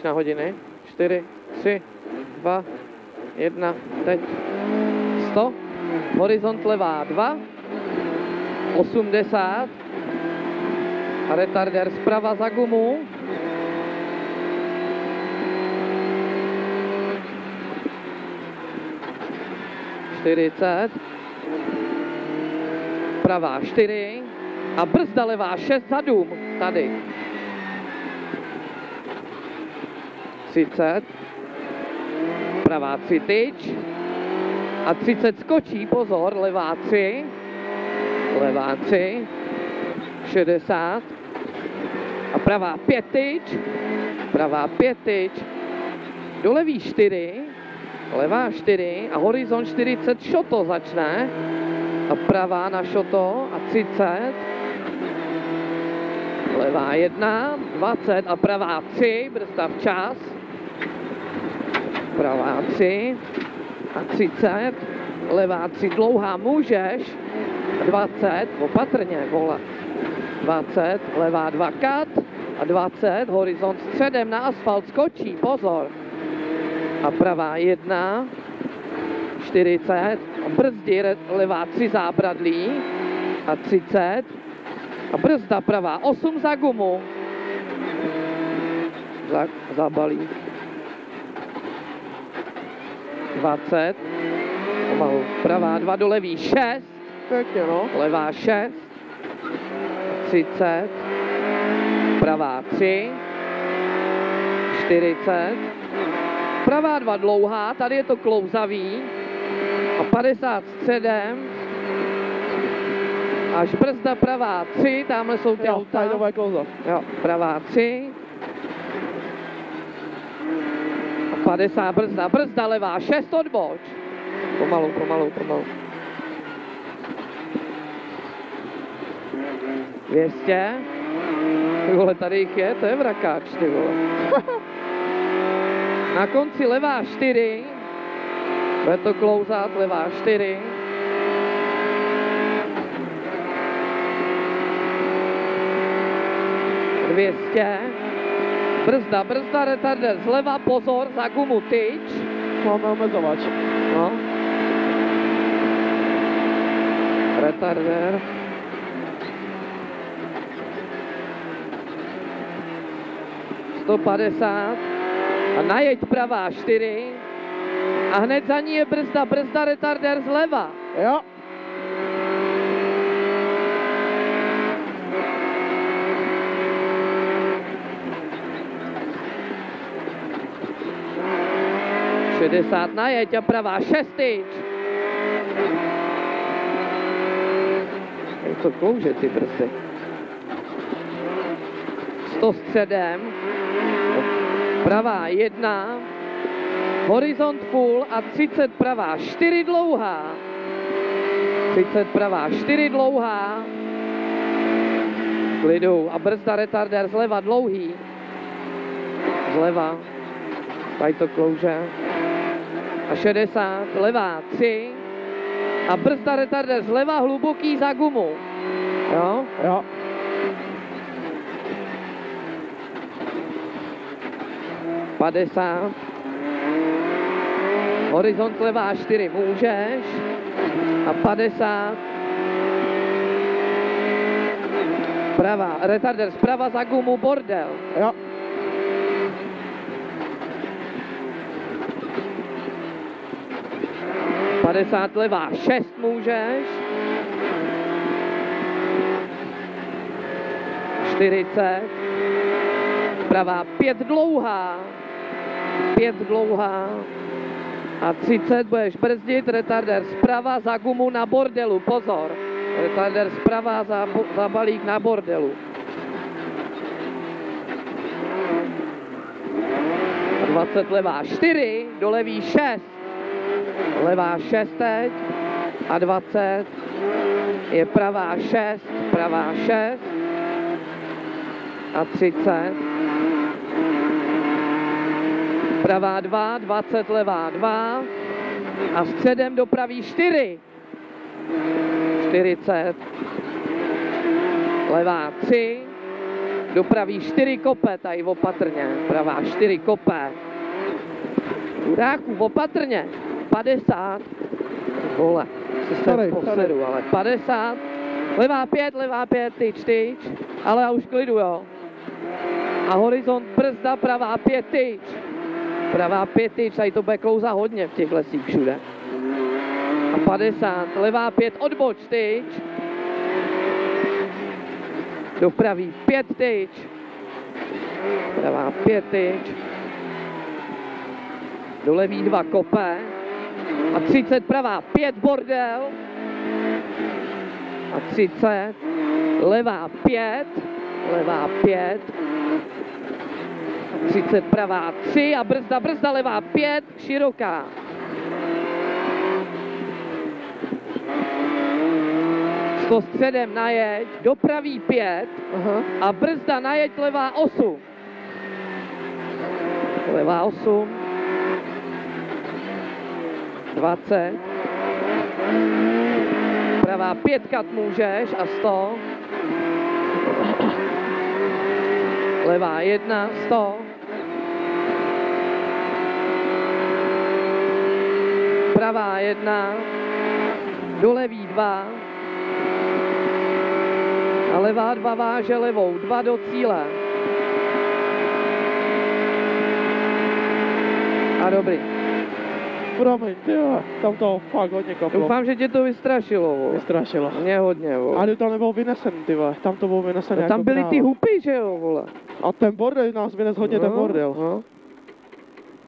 na hodiny. 4, 3, 2, 1, teď. 100. Horizont levá 2. 80. A retarder zprava za gumu. 40. Pravá 4. A brzda levá 6 za dům. Tady. 30. Pravá 3 tyč. A 30 skočí, pozor, levá 3. Levá 3. 60. A pravá 5 tyč. Pravá 5 tyč. Do levý 4. Levá 4. A horizont 40 šoto začne. A pravá na šoto. A 30. Levá 1. 20. A pravá 3. Brzda včas. Pravá 3. A 30. Levá 3 dlouhá můžeš. 20. Opatrně, vole. 20. Levá 2 kat. A 20. Horizont středem na asfalt skočí. Pozor. A pravá 1. 40. A brzdí levá 3 zábradlí. A 30. A brzda pravá 8 za gumu. Za balík. 20. Pomalu. Pravá 2 do levý 6. Pěkně, no. Levá 6. 30. Pravá 3. 40. Pravá 2 dlouhá, tady je to klouzavý. A 50 středem. Až brzda pravá 3, tamhle jsou ty auta. Tajdové klouza. Jo, pravá 3. A 50 brzda, brzda levá 6 odboč. Pomalu, pomalu, pomalu. 200. Ty vole, tady jich je, to je vrakáč, ty vole. Na konci levá 4. Bude to klouzat, levá 4. Dvěstě. Brzda, brzda, retarder zleva, pozor, za gumu tyč. Máme omezovač. No. Retarder. $150. A najeď pravá 4. A hned za ní je brzda, brzda, retarder zleva. Jo. $60 najeď a pravá 6 tyč. Jak to klouže ty brzdy. 100 středem. Pravá 1. Horizont full a 30 pravá 4 dlouhá. 30 pravá 4 dlouhá. Klidu. A brzda retarder zleva dlouhý. Zleva. Tady to klouže. A 60, levá 3. A brzda retarder zleva hluboký za gumu. Jo? Jo. $50. Horizont levá 4 můžeš. A 50. Pravá, retarder zprava za gumu, bordel. Jo. 50 levá 6 můžeš. 40. Pravá 5 dlouhá. 5 dlouhá. A 30 budeš brzdit, retarder zprava za gumu na bordelu, pozor. Retarder zprava za balík na bordelu. A 20 levá 4, do levý 6. Levá 6 teď. A 20 je pravá 6, pravá 6. A 30. Pravá 2, 20 levá 2. A středem do pravý 4. 40. Levá 3. Do pravý 4 kope, tady opatrně. Pravá 4 kope. Chudáků, opatrně. 50. Vole, se posedu, ale 50. Levá 5, tyč. Ale já už klidu, jo. A horizont brzda, pravá 5, tyč. Pravá 5, tyč, tady to bude klouzat hodně v těch lesích všude. A 50, levá 5, odboč, tyč. Do pravý 5, tyč. Pravá 5, tyč. Do levý 2 kope. A 30 pravá 5, bordel. A 30, levá 5, levá 5. 30 pravá 3 a brzda, levá 5, široká. To středem najeď, do pravý 5 a brzda najeď levá 8. Levá 8. 20. Pravá 5 kat můžeš a 100. Levá 1, 100. Pravá 1. Do levý 2. A levá 2 váže levou, 2 do cíle. A dobrý. Promiň, tyjo, tam to fakt hodně koplo. Doufám, že tě to vystrašilo, vole. Vystrašilo. Mě hodně, vole. Ale tam nebyl vynesen, ty vole. Tam to bylo vynesené No, tam jako byly ty kráva. hupy, že jo, vole. A ten bordel nás vynes hodně, ten bordel. No.